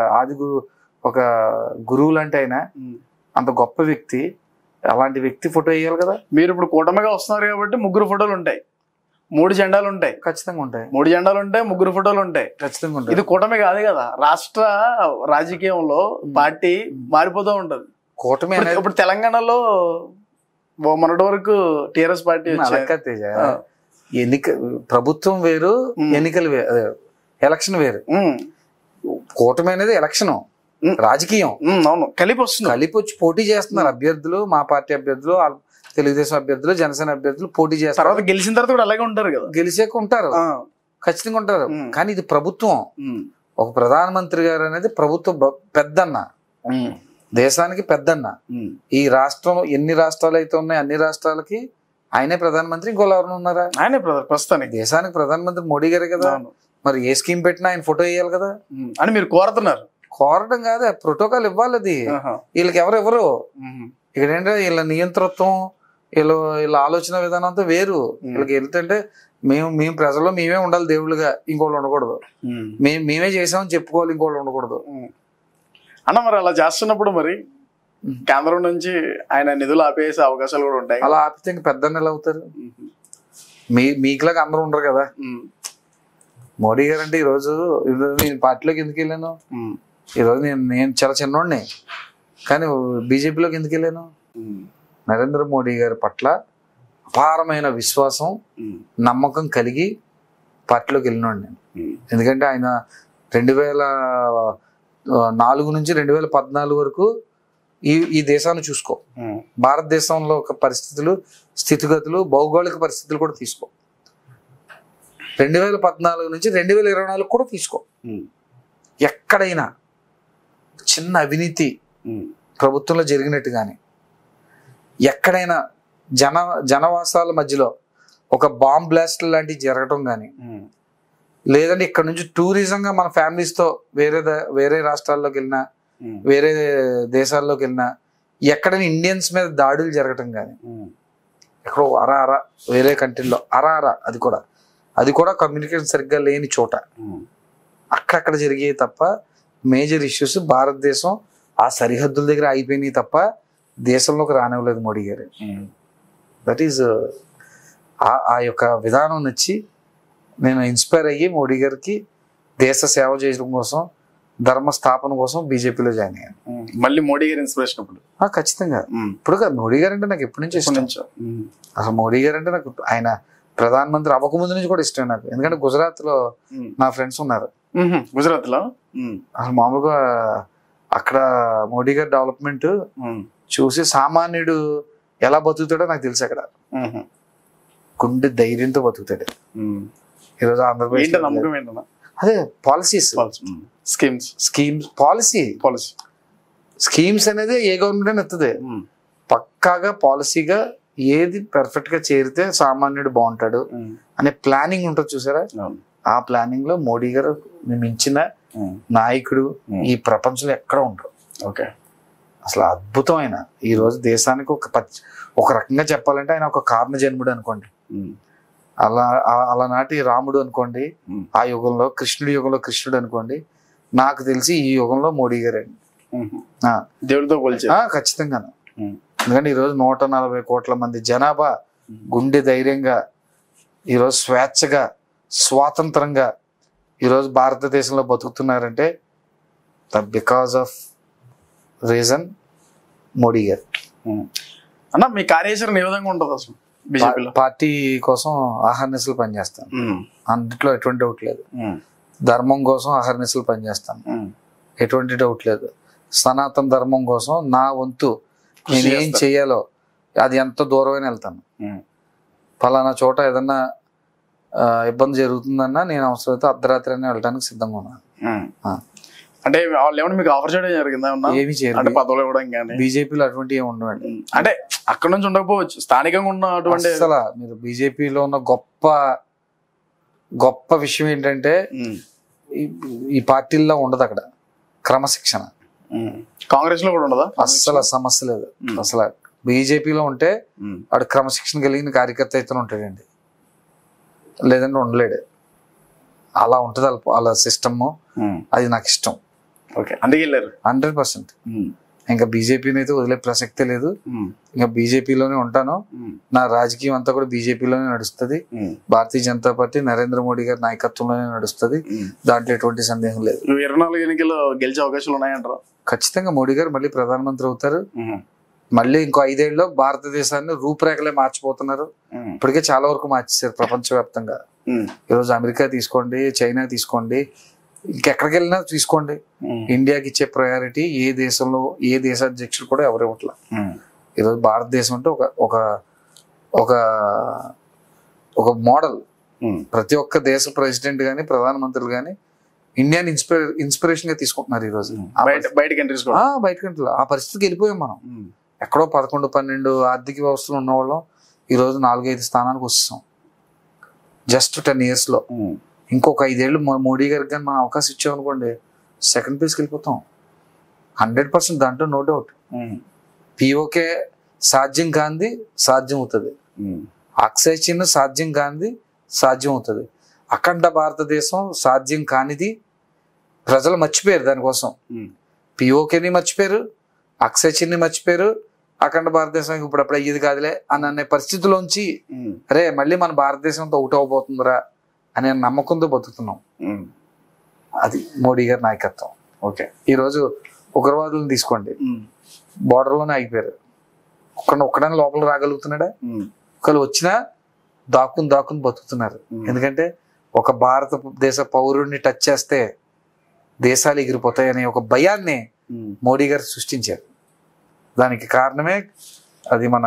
ఒక గురువు లాంటి ఆయన, అంత గొప్ప వ్యక్తి, అలాంటి వ్యక్తి ఫోటో వేయాలి కదా. మీరు ఇప్పుడు కూటమిగా వస్తున్నారు కాబట్టి 3 ఫోటోలు ఉంటాయి, 3 జెండాలు ఉంటాయి. ఖచ్చితంగా ఉంటాయి. 3 జెండాలు ఉంటాయి, 3 ఫోటోలు ఉంటాయి. ఖచ్చితంగా ఉంటాయి. ఇది కూటమి కాదు కదా. రాష్ట్ర రాజకీయంలో పార్టీ మారిపోతూ ఉంటది. కూటమి ఇప్పుడు తెలంగాణలో మొన్నటి వరకు టీఆర్ఎస్ పార్టీ ప్రభుత్వం వేరు, ఎన్నికలు ఎలక్షన్ వేరు. కూటమి అనేది ఎలక్షన్, రాజకీయం. అవును, కలిపి వచ్చి పోటీ చేస్తున్నారు అభ్యర్థులు. మా పార్టీ అభ్యర్థులు, తెలుగుదేశం అభ్యర్థులు, జనసేన అభ్యర్థులు పోటీ చేస్తారు. తర్వాత గెలిచిన తర్వాత కూడా అలాగే ఉంటారు కదా. గెలిచాక ఉంటారు, ఖచ్చితంగా ఉంటారు. కానీ ఇది ప్రభుత్వం. ఒక ప్రధానమంత్రి గారు అనేది ప్రభుత్వ పెద్దన్న, దేశానికి పెద్దన్న. ఈ రాష్ట్రం ఎన్ని రాష్ట్రాలు అయితే ఉన్నాయి అన్ని రాష్ట్రాలకి ఆయనే ప్రధానమంత్రి. ఇంకోళ్ళు ఎవరు ఉన్నారా? ఆయనే ప్రస్తుతానికి దేశానికి ప్రధానమంత్రి మోడీ గారే కదా. మరి ఏ స్కీమ్ పెట్టినా ఆయన ఫోటో వేయాలి కదా అని మీరు కోరుతున్నారు. కోరడం కాదు, ప్రోటోకాల్ ఇవ్వాలి. అది వీళ్ళకి ఎవరు ఇక్కడ ఏంటంటే వీళ్ళ నియంతృత్వం, వీళ్ళ ఆలోచన విధానం అంతా వేరు. వీళ్ళకి ఏంటంటే మేము ప్రజల్లో మేమే ఉండాలి దేవుళ్ళుగా, ఇంకోళ్ళు ఉండకూడదు. మేమే చేసామని చెప్పుకోవాలి, ఇంకోళ్ళు ఉండకూడదు. అన్న మరి అలా చేస్తున్నప్పుడు మరి కేంద్రం నుంచి ఆయన నిధులు ఆపేసే అవకాశాలు కూడా ఉంటాయి. అలా ఆపితే ఇంక పెద్ద నెల అవుతారు. మీకులాగా అందరూ ఉండరు కదా. మోడీ గారు అంటే ఈరోజు నేను పార్టీలోకి ఎందుకు వెళ్ళాను? ఈరోజు నేను చాలా చిన్నోడిని, కానీ బీజేపీలోకి ఎందుకు వెళ్ళాను? నరేంద్ర మోడీ గారి పట్ల అపారమైన విశ్వాసం, నమ్మకం కలిగి పార్టీలోకి వెళ్ళినోడు నేను. ఎందుకంటే ఆయన 2004 నుంచి 2014 వరకు ఈ దేశాన్ని చూసుకో, భారతదేశంలో ఒక పరిస్థితులు, స్థితిగతులు, భౌగోళిక పరిస్థితులు కూడా తీసుకో. 2014 నుంచి 2024 కూడా తీసుకో. ఎక్కడైనా చిన్న అవినీతి ప్రభుత్వంలో జరిగినట్టు కానీ, ఎక్కడైనా జనవాసాల మధ్యలో ఒక బాంబ్ బ్లాస్ట్ లాంటివి జరగటం కానీ, లేదంటే ఇక్కడ నుంచి టూరిజంగా మన ఫ్యామిలీస్తో వేరే రాష్ట్రాల్లోకి వెళ్ళినా, వేరే దేశాల్లోకి వెళ్ళినా, ఎక్కడైనా ఇండియన్స్ మీద దాడులు జరగటం కానీ, ఎక్కడో వేరే కంట్రీలో అది కూడా కమ్యూనికేషన్ సరిగ్గా లేని చోట అక్కడక్కడ జరిగాయి తప్ప, మేజర్ ఇష్యూస్ భారతదేశం ఆ సరిహద్దుల దగ్గర అయిపోయినాయి తప్ప దేశంలోకి రానివ్వలేదు మోడీ గారు. దట్ ఈజ్ ఆ యొక్క విధానం నచ్చి నేను ఇన్స్పైర్ అయ్యి మోడీ గారికి దేశ సేవ చేయడం కోసం, ధర్మ స్థాపన కోసం బీజేపీలో జాయిన్ అయ్యాను. మళ్ళీ మోడీ గారి ఇన్స్పిరేషన్ అప్పుడు? ఖచ్చితంగా. ఇప్పుడు మోడీ గారు అంటే నాకు ఎప్పటి నుంచి ఇష్టం. అసలు మోడీ గారు అంటే నాకు ఆయన ప్రధానమంత్రి అవ్వకముందు నుంచి కూడా ఇష్టం నాకు. ఎందుకంటే గుజరాత్ లో నా ఫ్రెండ్స్ ఉన్నారు. గుజరాత్ లో అసలు మామూలుగా అక్కడ మోడీ గారి డెవలప్మెంట్ చూసి సామాన్యుడు ఎలా బతుకుతాడో నాకు తెలుసు. అక్కడ గుండె ధైర్యంతో బతుకుతాడు. ఈరోజు ఆంధ్రప్రదేశ్ అదే పాలసీస్, స్కీమ్స్, పాలసీ స్కీమ్స్ అనేది ఏ గవర్నమెంట్ అని ఎత్తది. పక్కాగా పాలసీగా ఏది పర్ఫెక్ట్ గా చేరితే సామాన్యుడు బాగుంటాడు అనే ప్లానింగ్ ఉంటుంది చూసారా. ఆ ప్లానింగ్ లో మోడీ గారు మించిన నాయకుడు ఈ ప్రపంచంలో ఎక్కడ ఉండరు. ఓకే, అసలు అద్భుతమైన ఈ రోజు దేశానికి ఒక రకంగా చెప్పాలంటే ఆయన ఒక కారణ జన్ముడు అనుకోండి. అలానాటి రాముడు అనుకోండి, ఆ యుగంలో కృష్ణుడి యుగంలో కృష్ణుడు అనుకోండి. నాకు తెలిసి ఈ యుగంలో మోడీ గారు దేవుడితో ఖచ్చితంగా. ఎందుకంటే ఈరోజు 140 కోట్ల మంది జనాభా గుండె ధైర్యంగా ఈరోజు స్వేచ్ఛగా స్వాతంత్రంగా ఈరోజు భారతదేశంలో బతుకుతున్నారంటే బికాస్ ఆఫ్ రీజన్ మోడీ గారు. అన్న మీ కార్యాచరణ ఏ విధంగా ఉంటుంది అసలు? పార్టీ కోసం అహర్నిశలు పనిచేస్తాను, అందుట్లో ఎటువంటి డౌట్ లేదు. ధర్మం కోసం అహర్నిశలు పనిచేస్తాను, ఎటువంటి డౌట్ లేదు. సనాతన ధర్మం కోసం నా వంతు నేను ఏం చెయ్యాలో అది ఎంత దూరమైనా వెళ్తాను. ఫలానా చోట ఏదన్నా ఇబ్బంది జరుగుతుందన్నా నేను అవసరమైతే అర్ధరాత్రి అయినా వెళ్ళడానికి సిద్ధంగా ఉన్నాను. అంటే వాళ్ళు ఏమన్నా మీకు ఆఫర్ చేయడం జరిగిందా? ఏమి చేయలేదు, పదవులు ఇవ్వడం కానీ. బీజేపీలో అటువంటి ఏమి ఉండవండి. అంటే అక్కడ నుంచి ఉండకపోవచ్చు, స్థానికంగా ఉన్న అటువంటి. అసలు మీరు బీజేపీలో ఉన్న గొప్ప విషయం ఏంటంటే ఈ పార్టీల్లో ఉండదు అక్కడ క్రమశిక్షణ. కాంగ్రెస్ లో కూడా ఉండదా? అస్సలు సమస్య లేదు. అసలు బీజేపీలో ఉంటే వాడు క్రమశిక్షణ కలిగిన కార్యకర్త అయితే ఉంటాడండి, లేదంటే ఉండలేడు. అలా ఉంటుంది వాళ్ళ సిస్టమ్, అది నాకు ఇష్టం. అందుకే వెళ్ళారు 100%. ఇంకా బీజేపీని అయితే వదిలే ప్రసక్తే లేదు. ఇంకా బీజేపీలోనే ఉంటాను. నా రాజకీయం అంతా కూడా బీజేపీలోనే నడుస్తుంది. భారతీయ జనతా పార్టీ నరేంద్ర మోడీ గారి నాయకత్వంలోనే నడుస్తుంది, దాంట్లో ఎటువంటి సందేహం లేదు. 24 ఎన్నికల్లో గెలిచే అవకాశాలు ఉన్నాయంటారా? ఖచ్చితంగా మోడీ గారు మళ్ళీ ప్రధానమంత్రి అవుతారు. మళ్ళీ ఇంకో 5 ఏళ్ళలో భారతదేశాన్ని రూపురేఖలే మార్చిపోతున్నారు. ఇప్పటికే చాలా వరకు మార్చేశారు ప్రపంచవ్యాప్తంగా. ఈరోజు అమెరికా తీసుకోండి, చైనా తీసుకోండి, ఇంకెక్కడికి వెళ్ళినా తీసుకోండి, ఇండియాకి ఇచ్చే ప్రయారిటీ ఏ దేశంలో ఏ దేశాధ్యక్షుడు కూడా ఎవరు ఇవ్వట్లా. ఈరోజు భారతదేశం అంటే ఒక మోడల్. ప్రతి ఒక్క దేశ ప్రెసిడెంట్ గానీ ప్రధానమంత్రులు గానీ ఇండియాని ఇన్స్పిరేషన్ గా తీసుకుంటున్నారు ఈ రోజు. బయట కంట్రీస్ ఆ పరిస్థితికి వెళ్ళిపోయాం మనం. ఎక్కడో 11-12 ఆర్థిక వ్యవస్థలు ఉన్నవాళ్ళం ఈ రోజు 4-5 స్థానానికి వస్తాం జస్ట్ 10 years లో. ఇంకొక 5 ఏళ్ళు మోడీ గారికి కానీ మనం అవకాశం ఇచ్చామనుకోండి, సెకండ్ ప్లేస్కి వెళ్ళిపోతాం 100%. దాంట్లో నో డౌట్. పిఓకే సాధ్యం కాంది సాధ్యం అవుతుంది, అక్షయ్ చిన్న సాధ్యం కాంది సాధ్యం అవుతుంది. అఖండ భారతదేశం సాధ్యం కానిది ప్రజలు మర్చిపోయారు. దానికోసం పిఓకేని మర్చిపోయారు, అక్షయ్ చిన్ని మర్చిపోయారు. అఖండ భారతదేశం ఇప్పుడు అప్పుడు అయ్యేది కాదులే అని అనే పరిస్థితిలోంచి అరే మళ్ళీ మన భారతదేశంతో ఒకటి అవబోతుందిరా అనే నమ్మకంతో బతుకుతున్నాం. అది మోడీ గారి నాయకత్వం. ఓకే, ఈరోజు ఉగ్రవాదులను తీసుకోండి, బోర్డర్లోనే ఆగిపోయారు. ఒక్కడని లోపల రాగలుగుతున్నాడా? ఒకళ్ళు వచ్చినా దాక్కుని బతుకుతున్నారు. ఎందుకంటే ఒక భారతదేశ పౌరుడిని టచ్ చేస్తే దేశాలు ఎగిరిపోతాయనే ఒక భయాన్ని మోడీ గారు సృష్టించారు. దానికి కారణమే అది మన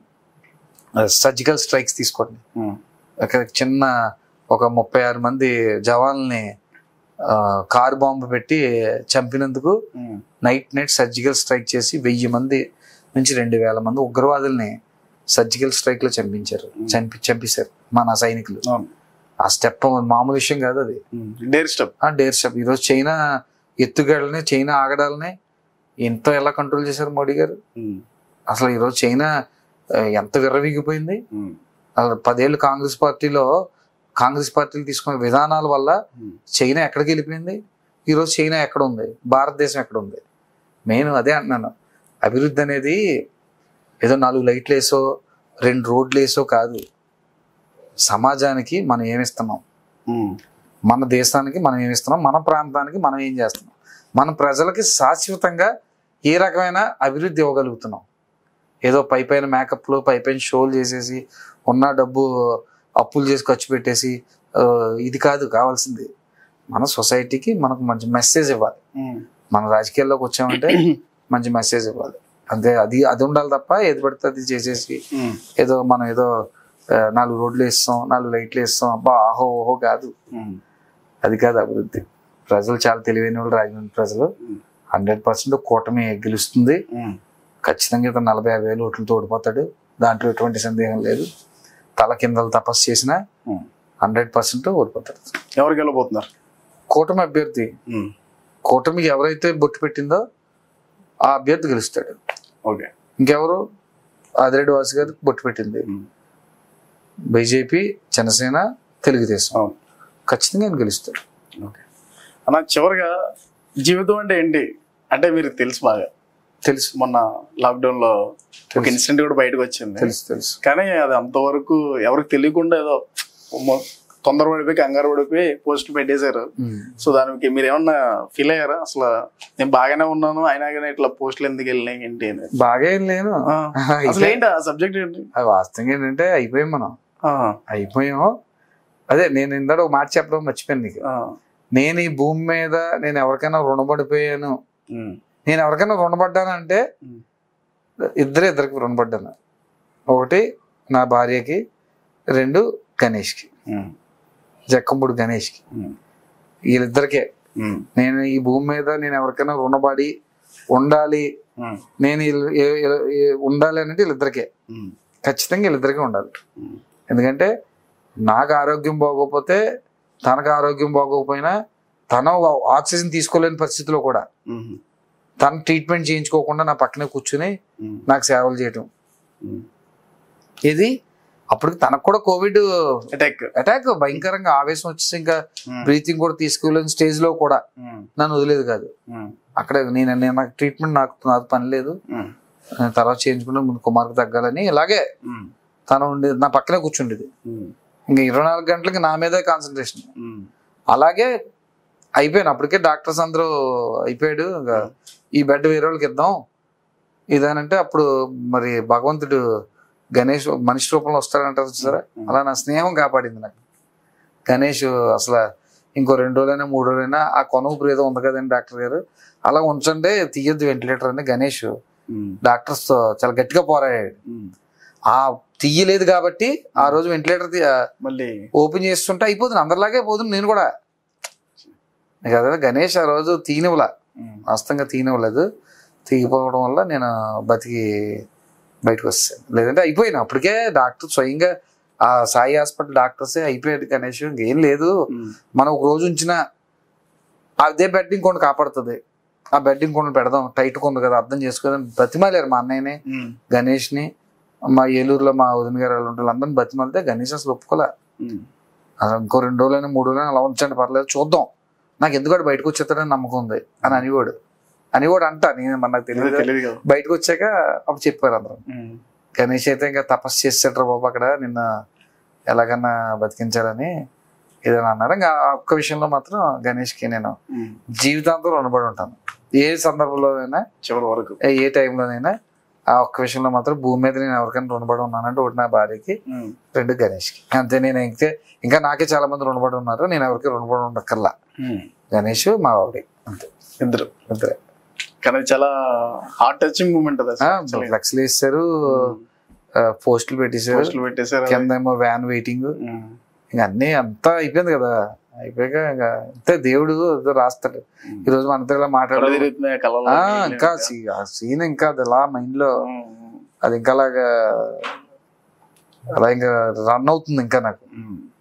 సర్జికల్ స్ట్రైక్స్ తీసుకోండి. అక్కడ చిన్న ఒక 36 మంది జవాన్లని కారు బాంబు పెట్టి చంపినందుకు నైట్ సర్జికల్ స్ట్రైక్ చేసి 1000 మంది నుంచి 2000 మంది ఉగ్రవాదుల్ని సర్జికల్ స్ట్రైక్ లో చంపేశారు మన సైనికులు. ఆ స్టెప్ మామూలు విషయం కాదు, అది డేర్ స్టెప్. ఈరోజు చైనా ఎత్తుగడలని, చైనా ఆగడాలని ఎలా కంట్రోల్ చేశారు మోడీ గారు? అసలు ఈరోజు చైనా ఎంత విర్రవీగిపోయింది. అసలు 10 ఏళ్ళు కాంగ్రెస్ పార్టీలు తీసుకునే విధానాల వల్ల చైనా ఎక్కడికి వెళ్ళిపోయింది. ఈరోజు చైనా ఎక్కడ ఉంది, భారతదేశం ఎక్కడ ఉంది? నేను అదే అంటున్నాను, అభివృద్ధి అనేది ఏదో 4 లైట్లు వేసో 2 రోడ్లు వేసో కాదు. సమాజానికి మనం ఏమిస్తున్నాం, మన దేశానికి మనం ఏమిస్తున్నాం, మన ప్రాంతానికి మనం ఏం చేస్తున్నాం, మన ప్రజలకి శాశ్వతంగా ఏ రకమైన అభివృద్ధి ఇవ్వగలుగుతున్నాం. ఏదో పైపైన మేకప్లు, పైపైన షోలు చేసేసి ఉన్న డబ్బు అప్పులు చేసి ఖర్చు పెట్టేసి ఇది కాదు కావాల్సింది. మన సొసైటీకి మనకు మంచి మెసేజ్ ఇవ్వాలి. మన రాజకీయాల్లోకి వచ్చామంటే మంచి మెసేజ్ ఇవ్వాలి అంతే. అది ఉండాలి తప్ప ఏది పడితే అది చేసేసి మనం ఏదో 4 రోడ్లు వేస్తాం, 4 లైట్లు వేస్తాం, అబ్బా ఆహో ఓహో కాదు. అది కాదు అభివృద్ధి. ప్రజలు చాలా తెలివైన వాళ్ళు రాజమండ్రి ప్రజలు. 100% కూటమి గెలుస్తుంది. ఖచ్చితంగా ఇతను 40,000 ఓట్లతో ఓడిపోతాడు, దాంట్లో ఎటువంటి సందేహం లేదు. తల కిందలు తపస్సు చేసినా 100% ఓడిపోతాడు. ఎవరు గెలవబోతున్నారు? కూటమి అభ్యర్థి. కూటమికి ఎవరైతే బొట్టు పెట్టిందో ఆ అభ్యర్థి గెలుస్తాడు. ఓకే. ఇంకెవరు? ఆదిరెడ్డి వాసు గారు బొట్టు పెట్టింది. బీజేపీ, జనసేన, తెలుగుదేశం. ఖచ్చితంగా ఆయన గెలుస్తాడు. ఓకే అన్న, చివరిగా జీవితం అంటే ఏంటి అంటే మీరు తెలుసు, బాగా తెలుసు. మొన్న లాక్డౌన్ లో ఒక ఇన్సిడెంట్ కూడా బయటకు వచ్చింది. తెలుసు. కానీ అది అంతవరకు ఎవరికి తెలియకుండా ఏదో తొందరపడిపోయి కంగారు పడిపోయి పోస్టులు పెట్టేశారు. సో దానికి మీరు ఏమన్నా ఫీల్ అయ్యారా? అసలు నేను బాగానే ఉన్నాను అయినా కానీ ఇట్లా పోస్టులు ఎందుకు వెళ్ళినాయి ఏంటి అని? బాగా ఏం లేను. అసలు ఏంటి ఆ సబ్జెక్ట్ ఏంటి? అది వాస్తవంగా ఏంటంటే అయిపోయాం మనం. అయిపోయాం. అదే నేను ఇందాక ఒక మాట చెప్పడం మర్చిపోయాను నీకు. నేను ఈ భూమి మీద నేను ఎవరికైనా రుణపడిపోయాను, నేను ఎవరికైనా రుణపడ్డానంటే ఇద్దరికి రుణపడ్డాను. ఒకటి నా భార్యకి, 2 గణేష్కి, జక్కంపూడి గణేష్కి. వీళ్ళిద్దరికే నేను ఈ భూమి మీద నేను ఎవరికైనా రుణపడి ఉండాలి, నేను ఉండాలి అంటే వీళ్ళిద్దరికే, ఖచ్చితంగా వీళ్ళిద్దరికే ఉండాలి. ఎందుకంటే నాకు ఆరోగ్యం బాగోకపోతే తనకు ఆరోగ్యం బాగోకపోయినా తను ఆక్సిజన్ తీసుకోలేని పరిస్థితిలో కూడా తను ట్రీట్మెంట్ చేయించుకోకుండా నా పక్కనే కూర్చుని నాకు సేవలు చేయటం, ఇది అప్పటికి తనకు కూడా కోవిడ్ అటాక్ భయంకరంగా ఆవేశం వచ్చేసి ఇంకా బ్రీతింగ్ కూడా తీసుకోలేని స్టేజ్ లో కూడా నన్ను వదిలేదు కాదు. అక్కడ నాకు ట్రీట్మెంట్ నాకు పని లేదు, తర్వాత చేయించుకుంటే ముందు కుమార్కి తగ్గాలని ఇలాగే తను ఉండేది, నా పక్కనే కూర్చుండేది. ఇంకా 24 గంటలకి నా మీదే కాన్సన్ట్రేషన్. అలాగే అయిపోయాను. అప్పటికే డాక్టర్స్ అందరూ అయిపోయాడు, ఇంకా ఈ బెడ్ వేరే వాళ్ళకి ఇద్దాం ఇదేనంటే అప్పుడు మరి భగవంతుడు గణేష్ మనిషి రూపంలో వస్తాడంటారు సరే, అలా నా స్నేహం కాపాడింది నాకు గణేష్. అసలు ఇంకో 2 రోజులైనా 3 రోజులైనా ఆ కొనుగు ఏదో ఉంది కదండి డాక్టర్ గారు, అలా ఉంచండి తీయొద్దు వెంటిలేటర్ అని గణేష్ డాక్టర్స్ తో చాలా గట్టిగా పోరాడాడు. ఆ తీయలేదు కాబట్టి ఆ రోజు వెంటిలేటర్ మళ్ళీ ఓపెన్ చేస్తుంటే అయిపోతుంది, అందరిలాగే పోతుంది. నేను కూడా కదా గణేష్ ఆ రోజు తీనివ్వలా, వాస్తవంగా తీనివ్వలేదు. తీగిపోవడం వల్ల నేను బతికి బయటకు వస్తాను, లేదంటే అయిపోయినా అప్పటికే. డాక్టర్ స్వయంగా ఆ సాయి హాస్పిటల్ డాక్టర్సే అయిపోయాడు గణేష్, ఇంకేం లేదు, మనం ఒక రోజు ఉంచిన అదే బెడ్ ఇంకోటి కాపాడుతుంది, ఆ బెడ్ ఇంకోటి పెడదాం, టైట్ కొంది కదా అర్థం చేసుకోదని బతిమాలేరు మా అన్నయ్యని, గణేష్ని. మా ఏలూరులో మా వదిన గారు వాళ్ళు ఉంటారు, అందరిని బతిమాలితే గణేష్ అసలు ఒప్పుకోలే. ఇంకో 2 రోజులైనా 3 రోజులైనా అలా ఉంచండి పర్లేదు చూద్దాం, నాకు ఎందుకంటే బయటకు వచ్చేస్తాడని నమ్మకం ఉంది అని అనేవాడు అంట. నేను నాకు తెలియదు, బయటకు వచ్చాక అప్పుడు చెప్పారు అందరం. గణేష్ అయితే ఇంకా తపస్సు చేసేటారు బాబు అక్కడ నిన్న ఎలాగన్నా బతికించాలని ఏదైనా అన్నారు. ఇంకా ఒక్క విషయంలో మాత్రం గణేష్కి నేను జీవితాంతం రుణపడి ఉంటాను. ఏ సందర్భంలోనైనా చివరి వరకు ఏ టైంలోనైనా ఆ ఒక్క విషయంలో మాత్రం భూమి మీద నేను ఎవరికైనా రుణపడి ఉన్నానంటే ఒకటి నా భార్యకి, 2 గణేష్కి. అంతే. నేను ఇంకా నాకే చాలా మంది రుణపడి ఉన్నారు, నేను ఎవరికి రుణపడి ఉండక్కర్లా. గణేష్ మా ఆవిడ అంతే, ఇద్దరే. కానీ చాలా హార్ట్ టచింగ్ మూమెంట్. ఫ్లెక్స్లు వేసారు, పోస్టులు పెట్టేశారు, కింద ఏమో వ్యాన్ వెయిటింగ్, ఇంకా అన్ని అంతా అయిపోయింది కదా. అయిపోయాక ఇంకా అంతే, దేవుడు రాస్తాడు. ఈ రోజు మనతో ఇలా మాట్లాడాలి ఇంకా సీన్ ఇంకా అది ఎలా మైండ్ లో అది ఇంకా అలాగా అలా ఇంకా రన్ అవుతుంది ఇంకా నాకు.